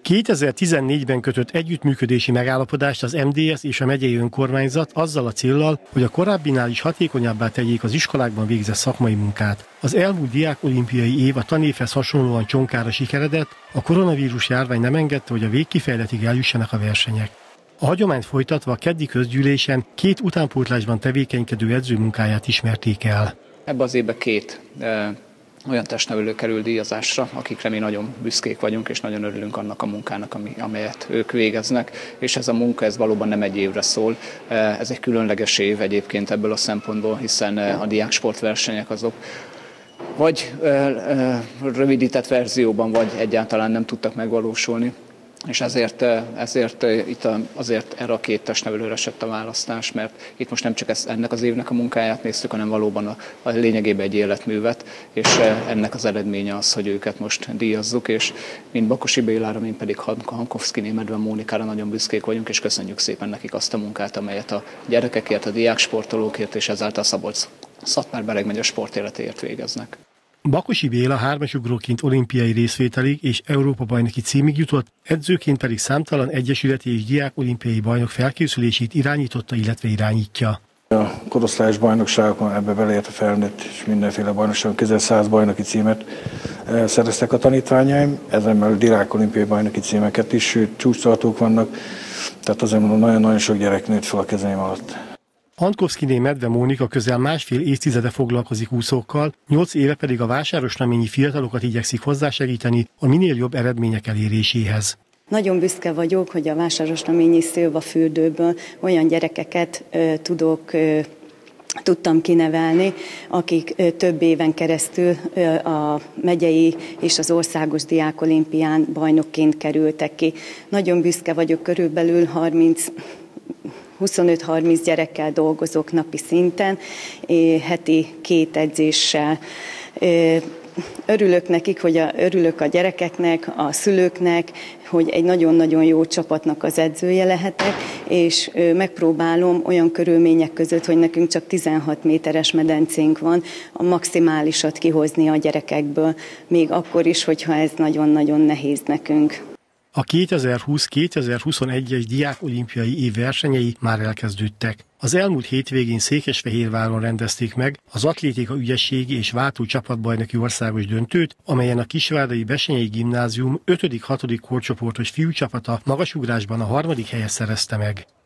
2014-ben kötött együttműködési megállapodást az MDS és a megyei önkormányzat azzal a céllal, hogy a korábbinál is hatékonyabbá tegyék az iskolákban végzett szakmai munkát. Az elmúlt diákolimpiai év a tanévhez hasonlóan csonkára sikeredett, a koronavírus járvány nem engedte, hogy a végkifejletig eljussanak a versenyek. A hagyományt folytatva a keddi közgyűlésen 2 utánpótlásban tevékenykedő edző munkáját ismerték el. Ebben az évben 2 olyan testnevelő kerül díjazásra, akikre mi nagyon büszkék vagyunk, és nagyon örülünk annak a munkának, amelyet ők végeznek. És ez a munka, ez valóban nem egy évre szól. Ez egy különleges év egyébként ebből a szempontból, hiszen a diáksportversenyek azok vagy rövidített verzióban, vagy egyáltalán nem tudtak megvalósulni. És ezért erre a 2 testnevelőre esett a választás, mert itt most nem csak ennek az évnek a munkáját néztük, hanem valóban a lényegében egy életművet, és ennek az eredménye az, hogy őket most díjazzuk, és mind Bakosi Bélára, mind pedig Hankovszkiné Medve Mónikára nagyon büszkék vagyunk, és köszönjük szépen nekik azt a munkát, amelyet a gyerekekért, a diáksportolókért, és ezáltal Szabolcs-Szatmár-Bereg megye sportéletéért végeznek. Bakosi Béla 3-asugróként olimpiai részvételig és Európa-bajnoki címig jutott, edzőként pedig számtalan egyesületi és diák olimpiai bajnok felkészülését irányította, illetve irányítja. A korosztályos bajnokságokon, ebbe beleért a felnőtt és mindenféle bajnokságon közel 100 bajnoki címet szereztek a tanítványaim, ezen belül diák olimpiai bajnoki címeket is, sőt csúcstartók vannak, tehát azért mondom, nagyon-nagyon sok gyerek nőtt fel a kezeim alatt. Hankovszkiné Medve Mónika közel másfél évtizede foglalkozik úszókkal, 8 éve pedig a vásárosnaményi fiatalokat igyekszik hozzásegíteni a minél jobb eredmények eléréséhez. Nagyon büszke vagyok, hogy a vásárosnaményi szilvafürdőből olyan gyerekeket tudtam kinevelni, akik több éven keresztül a megyei és az országos diákolimpián bajnokként kerültek ki. Nagyon büszke vagyok, körülbelül 25-30 gyerekkel dolgozok napi szinten, heti 2 edzéssel. Örülök nekik, örülök a gyerekeknek, a szülőknek, hogy egy nagyon-nagyon jó csapatnak az edzője lehetek, és megpróbálom olyan körülmények között, hogy nekünk csak 16 méteres medencénk van, a maximálisat kihozni a gyerekekből, még akkor is, hogyha ez nagyon-nagyon nehéz nekünk. A 2020-2021-es diák olimpiai év versenyei már elkezdődtek. Az elmúlt hétvégén Székesfehérváron rendezték meg az atlétika ügyességi és váltó csapatbajnoki országos döntőt, amelyen a Kisvárdai Bessenyei Gimnázium 5.-6. korcsoportos fiúcsapata magasugrásban a 3. helyet szerezte meg.